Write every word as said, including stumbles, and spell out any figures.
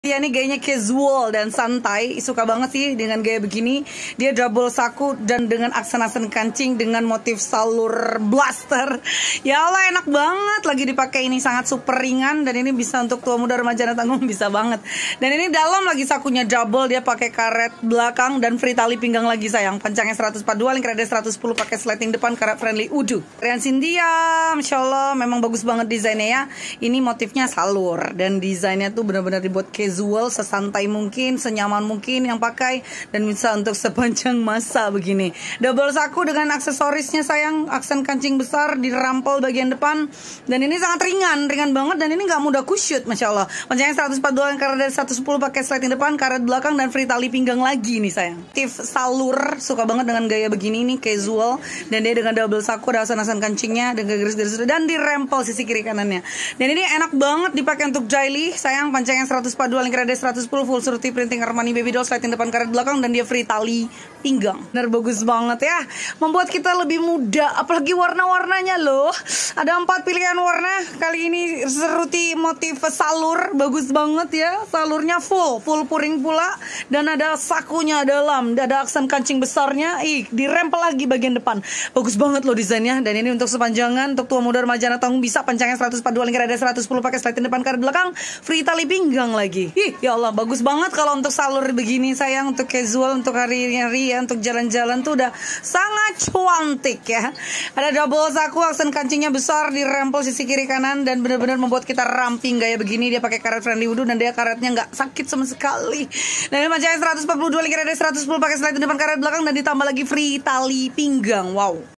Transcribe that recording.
Dia nih gayanya casual dan santai. Suka banget sih dengan gaya begini. Dia double saku dan dengan aksen-aksen kancing dengan motif salur blaster. Ya Allah, enak banget lagi dipakai, ini sangat super ringan dan ini bisa untuk tua muda remaja dan tanggung, bisa banget. Dan ini dalam lagi sakunya double, dia pakai karet belakang dan free tali pinggang lagi sayang. Pancangnya seratus empat puluh dua, link rada seratus sepuluh, pakai sliding depan, karet friendly udu. Rian Cynthia, Masya Allah, memang bagus banget desainnya ya. Ini motifnya salur dan desainnya tuh benar-benar dibuat casual, sesantai mungkin, senyaman mungkin yang pakai, dan bisa untuk sepanjang masa begini. Double saku dengan aksesorisnya sayang, aksen kancing besar di rampel bagian depan, dan ini sangat ringan, ringan banget, dan ini nggak mudah kusyut, Masya Allah. Pancangnya seratus empat puluh dua, karet dari seratus sepuluh, pakai sliding depan, karet belakang, dan free tali pinggang lagi nih sayang. Motif salur, suka banget dengan gaya begini nih, casual, dan dia dengan double saku, ada aksen-aksen kancingnya, dengan garis-garis dan di rempel sisi kiri kanannya. Dan ini enak banget dipakai untuk daily sayang. Pancangnya seratus empat puluh dua, link rada seratus sepuluh, full surti printing Armani baby doll, sliding depan, karet belakang, dan dia free tali pinggang. Bener bagus banget ya, membuat kita lebih muda, apalagi warna-warnanya loh. Ada empat pilihan warna kali ini, seruti motif salur, bagus banget ya. Salurnya full, full puring pula, dan ada sakunya dalam, ada aksen kancing besarnya, ih dirempel lagi bagian depan. Bagus banget loh desainnya, dan ini untuk sepanjangan, untuk tua muda remaja anak tanggung bisa. Pancangnya seratus empat puluh dua, link rada seratus sepuluh, pakai sliding depan, karet belakang, free tali pinggang lagi. Ih ya Allah, bagus banget kalau untuk salur begini sayang, untuk casual, untuk hari-hari ya, untuk jalan-jalan tuh udah sangat cantik ya. Ada double saku, aksen kancingnya besar di rempel sisi kiri kanan, dan benar-benar membuat kita ramping gaya begini. Dia pakai karet friendly wudu, dan dia karetnya nggak sakit sama sekali. Dan ini pancangnya seratus empat puluh dua, link rada seratus sepuluh, pakai sliding depan, karet belakang, dan ditambah lagi free tali pinggang. Wow.